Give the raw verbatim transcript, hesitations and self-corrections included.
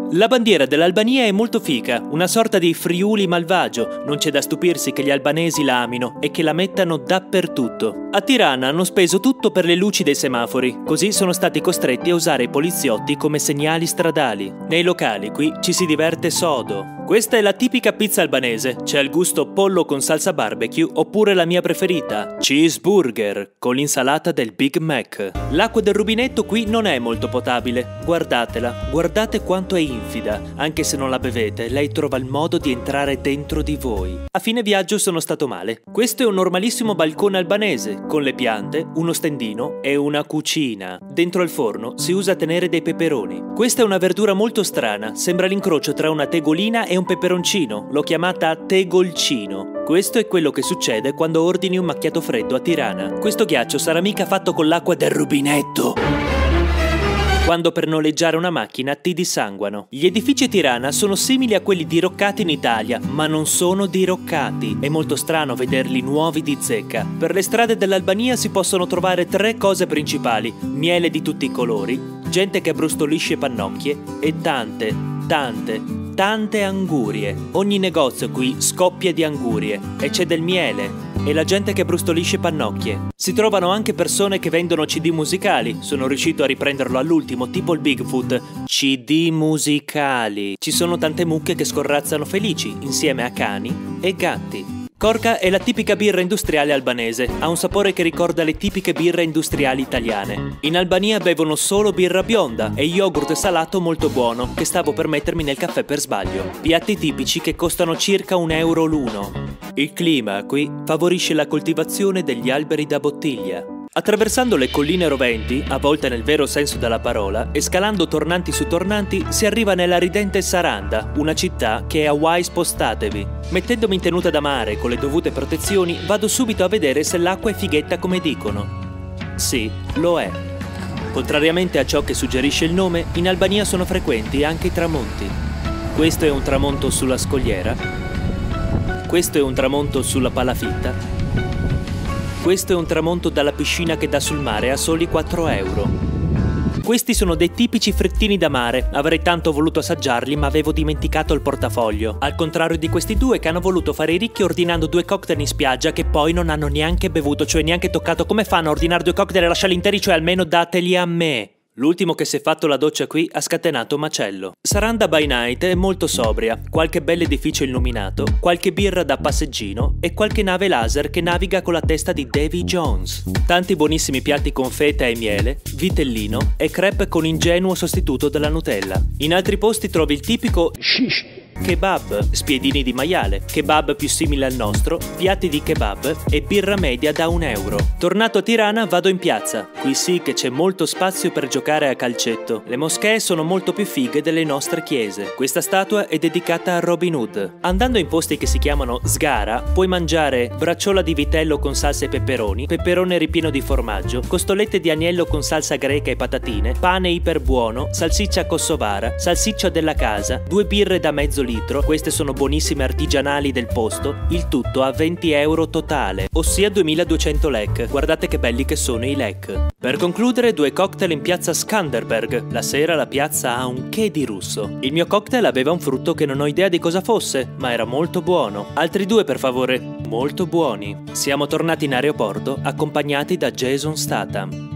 La bandiera dell'Albania è molto fica, una sorta di Friuli malvagio, non c'è da stupirsi che gli albanesi la amino e che la mettano dappertutto. A Tirana hanno speso tutto per le luci dei semafori, così sono stati costretti a usare i poliziotti come segnali stradali. Nei locali qui ci si diverte sodo. Questa è la tipica pizza albanese, c'è il gusto pollo con salsa barbecue oppure la mia preferita, cheeseburger, con l'insalata del Big Mac. L'acqua del rubinetto qui non è molto potabile, guardatela, guardate quanto è infida, anche se non la bevete, lei trova il modo di entrare dentro di voi. A fine viaggio sono stato male. Questo è un normalissimo balcone albanese, con le piante, uno stendino e una cucina. Dentro al forno si usa tenere dei peperoni. Questa è una verdura molto strana, sembra l'incrocio tra una tegolina e un peperoncino, l'ho chiamata tegolcino. Questo è quello che succede quando ordini un macchiato freddo a Tirana. Questo ghiaccio sarà mica fatto con l'acqua del rubinetto. Quando per noleggiare una macchina ti dissanguano. Gli edifici a Tirana sono simili a quelli diroccati in Italia, ma non sono diroccati. È molto strano vederli nuovi di zecca. Per le strade dell'Albania si possono trovare tre cose principali: miele di tutti i colori, gente che abbrustollisce pannocchie e tante, tante, tante angurie. Ogni negozio qui scoppia di angurie e c'è del miele e la gente che brustolisce pannocchie. Si trovano anche persone che vendono C D musicali. Sono riuscito a riprenderlo all'ultimo, tipo il Bigfoot. C D musicali. Ci sono tante mucche che scorrazzano felici insieme a cani e gatti. Korka è la tipica birra industriale albanese, ha un sapore che ricorda le tipiche birre industriali italiane. In Albania bevono solo birra bionda e yogurt salato molto buono, che stavo per mettermi nel caffè per sbaglio. Piatti tipici che costano circa un euro l'uno. Il clima qui favorisce la coltivazione degli alberi da bottiglia. Attraversando le colline roventi, a volte nel vero senso della parola, e scalando tornanti su tornanti, si arriva nella ridente Saranda, una città che è Hawaii spostatevi. Mettendomi in tenuta da mare con le dovute protezioni, vado subito a vedere se l'acqua è fighetta come dicono. Sì, lo è. Contrariamente a ciò che suggerisce il nome, in Albania sono frequenti anche i tramonti. Questo è un tramonto sulla scogliera. Questo è un tramonto sulla palafitta. Questo è un tramonto dalla piscina che dà sul mare a soli quattro euro. Questi sono dei tipici frittini da mare, avrei tanto voluto assaggiarli ma avevo dimenticato il portafoglio. Al contrario di questi due che hanno voluto fare i ricchi ordinando due cocktail in spiaggia che poi non hanno neanche bevuto, cioè neanche toccato. Come fanno a ordinare due cocktail e lasciarli interi, cioè almeno dateli a me. L'ultimo che si è fatto la doccia qui ha scatenato macello. Saranda by night è molto sobria, qualche bell'edificio illuminato, qualche birra da passeggino e qualche nave laser che naviga con la testa di Davy Jones. Tanti buonissimi piatti con feta e miele, vitellino e crepe con ingenuo sostituto della Nutella. In altri posti trovi il tipico shish kebab, spiedini di maiale, kebab più simile al nostro, piatti di kebab e birra media da un euro. Tornato a Tirana vado in piazza, qui sì che c'è molto spazio per giocare a calcetto. Le moschee sono molto più fighe delle nostre chiese. Questa statua è dedicata a Robin Hood. Andando in posti che si chiamano Sgara, puoi mangiare bracciola di vitello con salsa e peperoni, peperone ripieno di formaggio, costolette di agnello con salsa greca e patatine, pane iperbuono, salsiccia kosovara, salsiccia della casa, due birre da mezzo litro, queste sono buonissime artigianali del posto, il tutto a venti euro totale, ossia duemiladuecento lek. Guardate che belli che sono i lek. Per concludere, due cocktail in piazza Skanderberg. La sera la piazza ha un che di russo. Il mio cocktail aveva un frutto che non ho idea di cosa fosse, ma era molto buono. Altri due per favore, molto buoni. Siamo tornati in aeroporto accompagnati da Jason Statham.